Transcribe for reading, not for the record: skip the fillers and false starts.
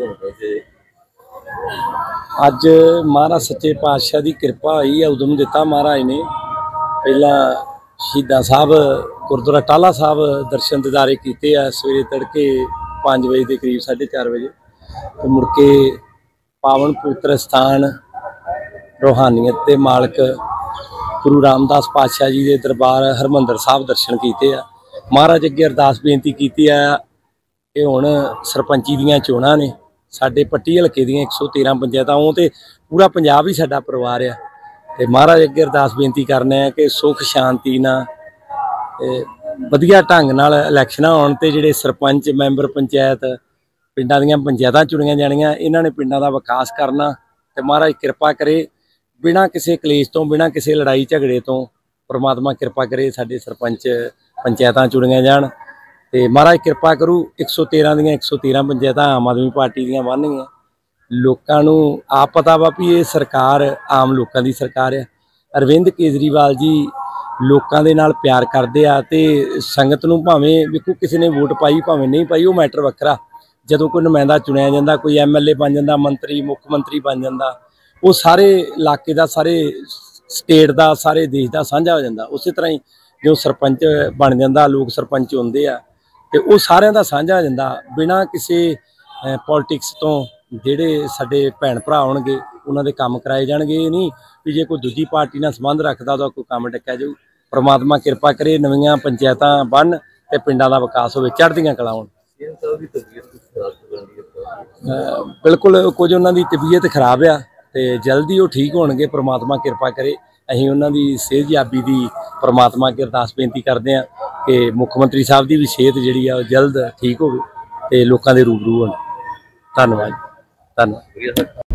अज महाराज सच्चे पातशाह की कृपा हुई है। उदम दिता महाराज ने। पहला शहीदा साहब गुरुद्वारा टाला साहब दर्शन दीदारे किए सवेरे तड़के 5 बजे के करीब 4:30 बजे। तो मुड़ के पावन पवित्र स्थान रूहानीयत के मालक गुरु रामदास पातशाह जी के दरबार हरमंदर साहब दर्शन किए। महाराज अगे अरदास बेनती की है कि हुण सरपंची दियां चोणां ने साडे पट्टी हल्के दियां 113 पंचायतां हों ते पूरा पंजाब ही साडा परिवार है। ते महाराज अगे अरदास बेनती करने कि सुख शांति नाल वधिया ढंग नाल इलैक्शन होण ते जिहड़े सरपंच मैंबर पंचायत पिंडां दीयां पंचायतां चुणियां जाणियां इन्हां ने पिंडां दा विकास करना। ते महाराज कृपा करे बिना किसी कलेश तो बिना किसी लड़ाई झगड़े तो परमात्मा कृपा करे साडे सरपंच पंचायतां चुणियां जाण। ते महाराज कृपा करू 113 दियां 113 पंचायतां आम आदमी पार्टी दियां बनणगीआं। लोकां नूं आप पता वा भी ये सरकार आम लोकां दी सरकार है। अरविंद केजरीवाल जी लोकां दे नाल प्यार करदे आ ते संगत नूं भावें वेखो किसी ने वोट पाई भावें नहीं पाई वो मैटर वखरा। जदों कोई नुमाइंदा चुनिया जांदा कोई MLA बन जांदा मंत्री मुख मंत्री बन जांदा वो सारे इलाके का सारे स्टेट का सारे देश का साझा हो जाता। उस तरह ही जो सरपंच बन जाता लोग सरपंच होंदे आ ते वो सारिਆਂ ਦਾ साझा हो जाता बिना किसी पॉलिटिक्स तो। ਜਿਹੜੇ ਸਾਡੇ ਭੈਣ ਭਰਾ ਹੋਣਗੇ ਉਹਨਾਂ ਦੇ ਕੰਮ कराए जाणगे। ਇਹ नहीं भी जे कोई दूजी पार्टी ਨਾਲ संबंध रखता तो कोई काम टक्या जाऊ। परमात्मा कृपा करे नवीं पंचायतां बन ते पिंडां दा विकास होवे चढ़दियां कला होण। बिल्कुल कुछ उन्हां दी तबीयत खराब आ ते जल्दी वो ठीक होणगे परमात्मा कृपा करे। असीं उन्हां दी सेहतयाबी दी परमात्मा अगे अरदास बेनती करदे हां कि मुख मंत्री साहब दी भी सेहत जिहड़ी आ जल्द ठीक होवे ते लोकां दे रूबरू होण। धन्नवाद धन्नवाद।